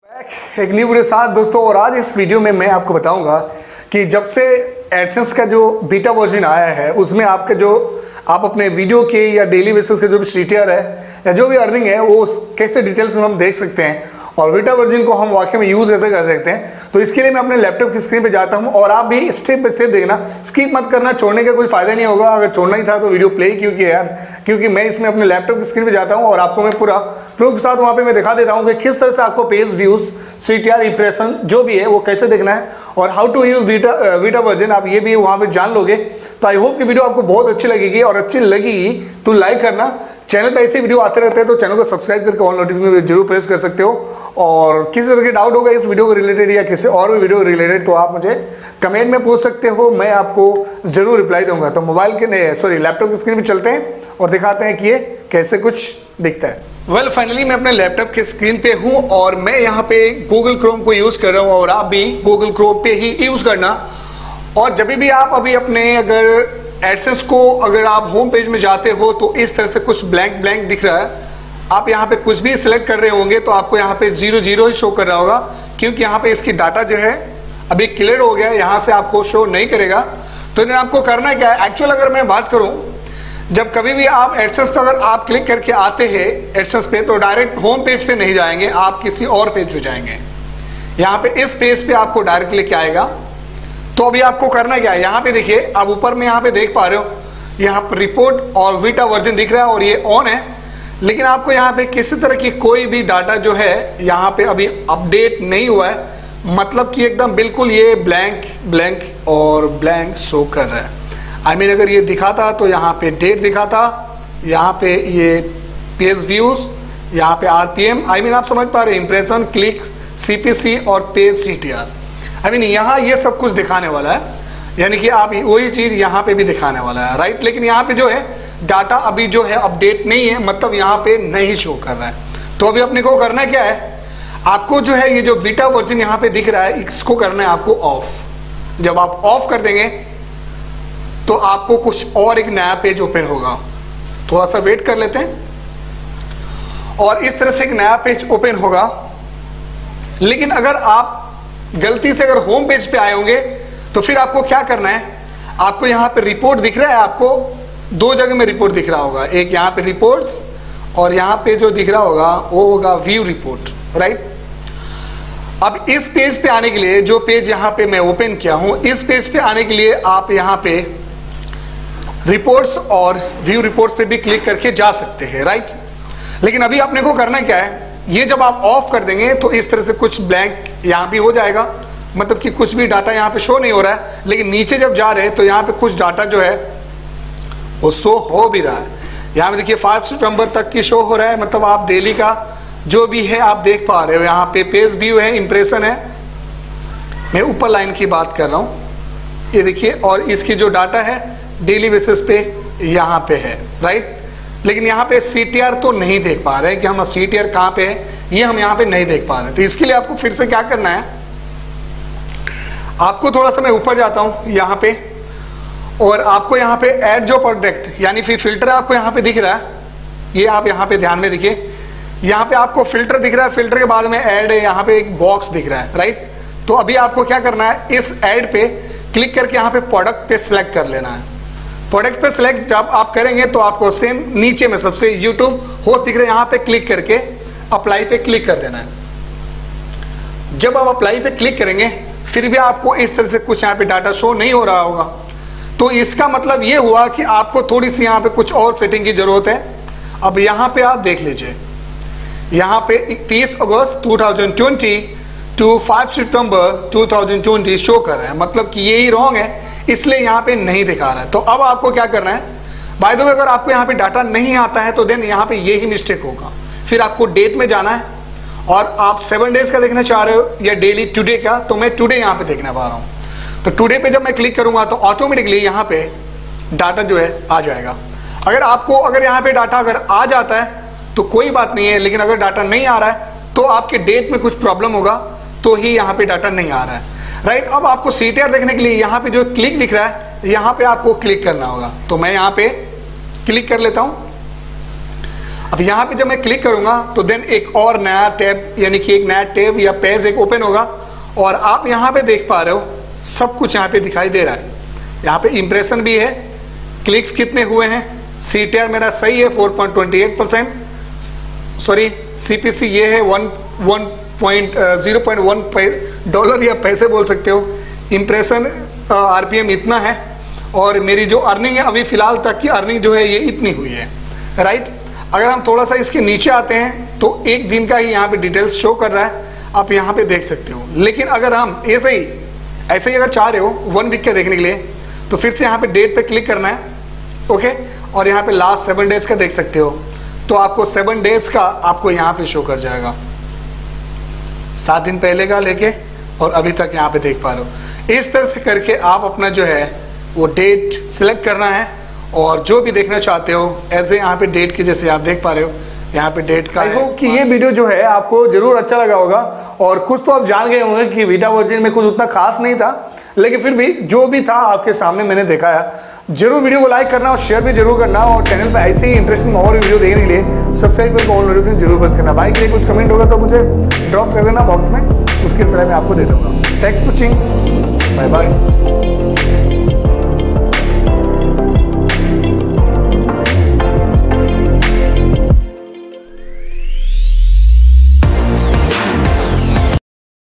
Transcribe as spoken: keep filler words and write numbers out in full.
एक new video साथ दोस्तों, और आज इस वीडियो में मैं आपको बताऊंगा कि जब से एडसेंस का जो बीटा वर्जन आया है उसमें आपके जो आप अपने वीडियो के या डेली बेसिस के जो भी सीटीआर है या जो भी अर्निंग है वो कैसे डिटेल्स में हम देख सकते हैं और बीटा वर्जन को हम वाकई में यूज़ कैसे कर सकते हैं। तो इसके लिए मैं अपने लैपटॉप की स्क्रीन पे जाता हूं और आप भी स्टेप बाय स्टेप देखना, स्किप मत करना, छोड़ने का कोई फायदा नहीं होगा। अगर छोड़ना ही था तो वीडियो प्ले क्यों किया यार, क्योंकि मैं इसमें अपने लैपटॉप की स्क्रीन पे जाता हूं और आपको मैं पूरा प्रूफ के साथ वहाँ पे मैं दिखा देता हूँ कि किस तरह से आपको पेज व्यूज सीटीआर इंप्रेशन जो भी है वो कैसे देखना है और how to use beta beta version आप ये भी वहाँ पे जान लोगे। तो आई होप कि वीडियो आपको बहुत अच्छी लगेगी, और अच्छी लगेगी तो लाइक करना। चैनल पे ऐसे वीडियो आते रहते हैं तो चैनल को सब्सक्राइब करके ऑन नोटिफिकेशन में जरूर प्रेस कर सकते हो। और किसी तरह के डाउट होगा इस वीडियो को रिलेटेड या किसी और भी वीडियो रिलेटेड तो आप मुझे कमेंट में पूछ सकते हो, मैं आपको जरूर रिप्लाई दूंगा। तो मोबाइल के सॉरी लैपटॉप की स्क्रीन पर चलते हैं और दिखाते हैं कि ये कैसे कुछ दिखता है। वेल well, फाइनली मैं अपने लैपटॉप के स्क्रीन पे हूँ और मैं यहाँ पे गूगल क्रोम को यूज़ कर रहा हूँ और आप भी गूगल क्रोम पे ही यूज़ करना। और जब भी आप अभी अपने अगर एडसेंस को अगर आप होम पेज में जाते हो तो इस तरह से कुछ ब्लैंक ब्लैंक दिख रहा है। आप यहाँ पे कुछ भी सिलेक्ट कर रहे होंगे तो आपको यहाँ पे जीरो जीरो ही शो कर रहा होगा, क्योंकि यहाँ पे इसकी डाटा जो है अभी क्लियर हो गया है, यहाँ से आपको शो नहीं करेगा। तो इन्हें आपको करना क्या है, एक्चुअल अगर मैं बात करूँ, जब कभी भी आप एडसेंस पे अगर आप क्लिक करके आते हैं एडसेंस पे तो डायरेक्ट होम पेज पे नहीं जाएंगे, आप किसी और पेज पे जाएंगे। यहाँ पे इस पेज पे आपको डायरेक्ट लेके आएगा। तो अभी आपको करना क्या है, यहाँ पे देखिए आप ऊपर में यहाँ पे देख पा रहे हो, यहाँ पर रिपोर्ट और बीटा वर्जन दिख रहा है और ये ऑन है, लेकिन आपको यहाँ पे किसी तरह की कोई भी डाटा जो है यहाँ पे अभी अपडेट नहीं हुआ है, मतलब कि एकदम बिल्कुल ये ब्लैंक ब्लैंक और ब्लैंक शो कर रहा है। आई I मीन mean, अगर ये दिखाता तो यहाँ पे डेट दिखाता, यहाँ पे ये पेज व्यूज, यहाँ पे आरपीएम, आई मीन आप समझ पा रहे हैं, इंप्रेशन, क्लिक, सीपीसी और पेज सीटीआर। आई मीन यहाँ ये सब कुछ दिखाने वाला है, यानी कि आप वही चीज यहाँ पे भी दिखाने वाला है, राइट। लेकिन यहाँ पे जो है डाटा अभी जो है अपडेट नहीं है, मतलब यहाँ पे नहीं शो कर रहा है। तो अभी अपने को करना क्या है, आपको जो है ये जो बीटा वर्जन यहाँ पे दिख रहा है इसको करना है आपको ऑफ। जब आप ऑफ कर देंगे तो आपको कुछ और एक नया पेज ओपन होगा। थोड़ा सा वेट कर लेते हैं और इस तरह से एक नया पेज ओपन होगा। लेकिन अगर आप गलती से अगर होम पेज पे आए होंगे तो फिर आपको क्या करना है, आपको यहाँ पे रिपोर्ट दिख रहा है, आपको दो जगह में रिपोर्ट दिख रहा होगा, एक यहाँ पे रिपोर्ट्स और यहाँ पे जो दिख रहा होगा वो होगा व्यू रिपोर्ट, राइट। अब इस पेज पे आने के लिए, जो पेज यहाँ पे मैं ओपन किया हूँ, इस पेज पे आने के लिए आप यहाँ पे रिपोर्ट्स और व्यू रिपोर्ट्स पे भी क्लिक करके जा सकते हैं, राइट। लेकिन अभी अपने को करना क्या है, ये जब आप ऑफ कर देंगे तो इस तरह से कुछ ब्लैंक यहाँ भी हो जाएगा, मतलब कि कुछ भी डाटा यहाँ पे शो नहीं हो रहा है। लेकिन नीचे जब जा रहे हैं तो यहाँ पे कुछ डाटा जो है वो शो हो भी रहा है। यहाँ पे देखिए पाँच सितंबर तक की शो हो रहा है, मतलब आप डेली का जो भी है आप देख पा रहे हो। यहाँ पे पेज व्यू है, इंप्रेशन है, मैं ऊपर लाइन की बात कर रहा हूँ, ये देखिए। और इसकी जो डाटा है डेली बेसिस पे यहाँ पे है, राइट। लेकिन यहाँ पे सीटीआर तो नहीं देख पा रहे हैं कि हम सीटीआर कहाँ पे है, ये हम यहाँ पे नहीं देख पा रहे। तो इसके लिए आपको फिर से क्या करना है, आपको थोड़ा सा मैं ऊपर जाता हूँ यहाँ पे, और आपको यहाँ पे ऐड जो प्रोडक्ट यानी फिर फिल्टर आपको यहाँ पे दिख रहा है, ये आप यहाँ पे ध्यान में देखिए, यहाँ पे आपको फिल्टर दिख रहा है, फिल्टर के बाद में ऐड है, यहाँ पे एक बॉक्स दिख रहा है, राइट। तो अभी आपको क्या करना है, इस ऐड पे क्लिक करके यहाँ पे प्रोडक्ट पे सिलेक्ट कर लेना है। प्रोडक्ट पे सिलेक्ट जब आप करेंगे तो आपको सेम नीचे में सबसे यूट्यूब होस्ट दिख रहा है, यहाँ पे क्लिक करके अप्लाई पे क्लिक कर देना है। जब आप अप्लाई पे क्लिक करेंगे फिर भी आपको इस तरह से कुछ यहाँ पे डाटा शो नहीं हो रहा होगा, तो इसका मतलब ये हुआ कि आपको थोड़ी सी यहाँ पे कुछ और सेटिंग की जरूरत है। अब यहाँ पे आप देख लीजिए, यहाँ पे तीस अगस्त दो हज़ार बीस टू पाँच सितंबर दो हज़ार बीस शो कर रहा है, मतलब कि यही रॉन्ग है, इसलिए यहाँ पे नहीं दिखा रहा है। तो अब आपको क्या करना है, बाय द वे अगर आपको यहाँ पे डाटा नहीं आता है तो देन यहाँ पे यही मिस्टेक होगा। फिर आपको डेट में जाना है, और आप सेवन डेज का देखना चाह रहे हो या डेली टुडे का, तो मैं टुडे यहाँ पे देखना पा रहा हूँ। तो टुडे पे जब मैं क्लिक करूंगा तो ऑटोमेटिकली यहाँ पे डाटा जो है आ जाएगा। अगर आपको अगर यहाँ पे डाटा अगर आ जाता है तो कोई बात नहीं है, लेकिन अगर डाटा नहीं आ रहा है तो आपके डेट में कुछ प्रॉब्लम होगा, तो ही यहाँ पे डाटा नहीं आ रहा है, राइट। अब आपको सीटीआर देखने के लिए यहाँ पे जो क्लिक दिख रहा है यहाँ पे आपको क्लिक करना होगा। तो मैं यहाँ पे क्लिक कर लेता हूँ। अब यहाँ पे जब मैं क्लिक करूंगा तो देन एक और नया टैब यानी कि एक नया टैब या पेज एक ओपन होगा और आप यहाँ पे देख पा रहे हो सब कुछ यहाँ पे दिखाई दे रहा है। यहाँ पे इंप्रेशन भी है, क्लिक्स कितने हुए हैं, सीटीआर मेरा सही है four point two eight percent, sorry CPC ये है one one point zero point one dollar या पैसे बोल सकते हो, इंप्रेशन आरपीएम इतना है और मेरी जो अर्निंग है अभी फिलहाल तक की अर्निंग जो है ये इतनी हुई है, राइट। अगर हम थोड़ा सा इसके नीचे आते हैं तो एक दिन का ही यहाँ पे डिटेल्स शो कर रहा है, आप यहाँ पे देख सकते हो। लेकिन अगर हम ऐसे ही ऐसे ही अगर चाह रहे हो वन वीक के देखने के लिए तो फिर से यहाँ पे डेट पे क्लिक करना है, ओके, और यहाँ पे लास्ट सेवन डेज का देख सकते हो तो आपको सेवन डेज का आपको यहाँ पे शो कर जाएगा, सात दिन पहले का लेके और अभी तक यहाँ पे देख पा रहे हो। इस तरह से करके आप अपना जो है वो डेट सिलेक्ट करना है और जो भी देखना चाहते हो ऐसे यहाँ पे डेट के जैसे आप देख पा रहे हो यहाँ पे डेट का। आई होप कि ये वीडियो जो है आपको जरूर अच्छा लगा होगा और कुछ तो आप जान गए होंगे कि वीटा वर्जिन में कुछ उतना खास नहीं था, लेकिन फिर भी जो भी था आपके सामने मैंने देखा है। जरूर वीडियो को लाइक करना और शेयर भी जरूर करना और चैनल पर ऐसे ही इंटरेस्टिंग और वीडियो देखने के लिए सब्सक्राइब करके ऑल नोटिफिकेशन जरूर प्रेस करना। भाई के लिए कुछ कमेंट होगा तो मुझे ड्रॉप कर देना बॉक्स में, उसके रिप्लाई मैं आपको दे दूंगा। Thanks for watching, bye bye.